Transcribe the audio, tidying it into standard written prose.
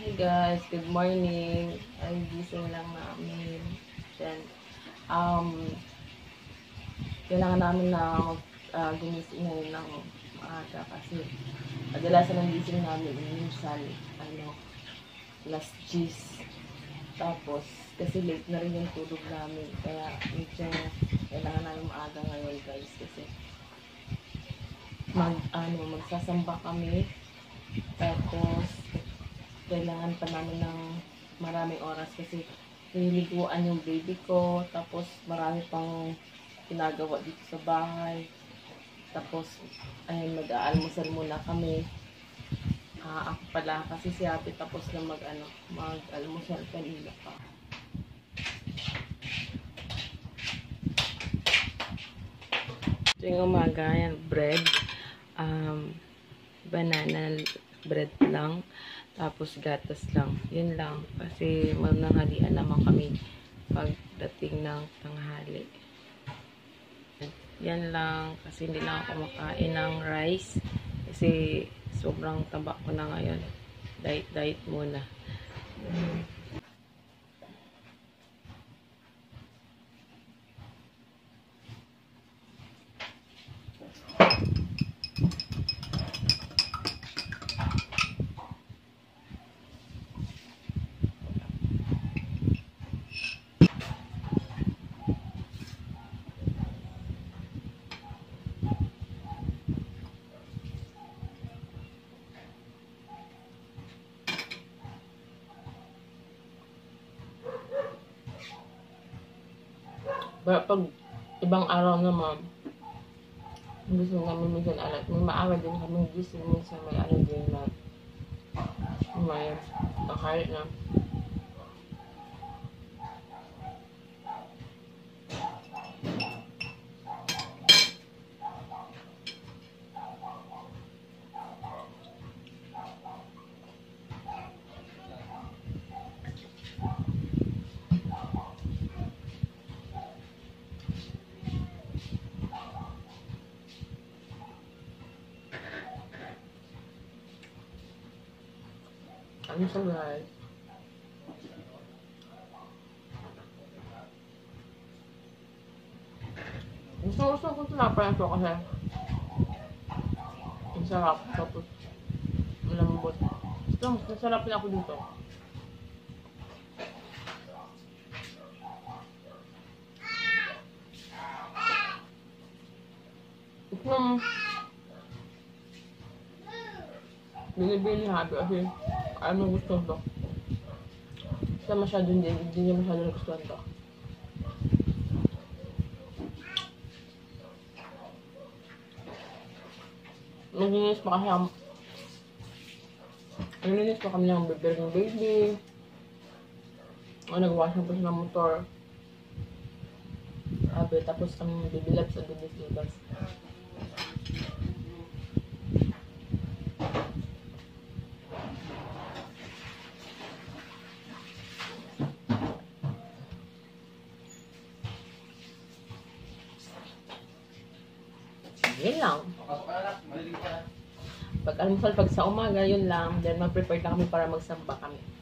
Hey guys, good morning. Ay, gising lang namin. Then, kailangan namin na gumising ngayon ng maaga kasi kadalasan ng gising namin minsan, last 10. Tapos, kasi late na rin yung tulog namin. Kaya, medyo kailangan namin maaga ngayon guys kasi magsasamba kami. Tapos, kailangan pa namin ng maraming oras kasi nililiguan yung baby ko. Tapos, marami pang ginagawa dito sa bahay. Tapos, ayun, mag-aalmusal muna kami. Ako pala, kasi si ate tapos na mag-almusal kanina pa. Ito yung umaga, yan, bread. Banana bread lang. Tapos gatas lang. Yun lang. Kasi mananghalian naman kami pagdating ng tanghali. Yan lang. Kasi hindi lang ako makain ng rice. Kasi sobrang taba ko na ngayon. Diet muna. Pag ibang araw naman, gusto namin minsan alat. May maaga din kami gising. Minsan may alat din na may kahit na. Ano siya guys? Gusto ko tinapay ito kasi ang sarap. Tapos malambot. Ito, nasarap na ako dito. Ito binibili habi kasi ano gusto to. Hindi masyado hindi niya masyado nagustuhan to. Naglinis pa kasi naglinis pa kami ng baby. Nag-wash pa siya ng motor. Tapos kami bibilad sa libas. Yun lang. Pag-almusal, pag sa umaga, yun lang. Then mag-prepare na kami para magsamba kami.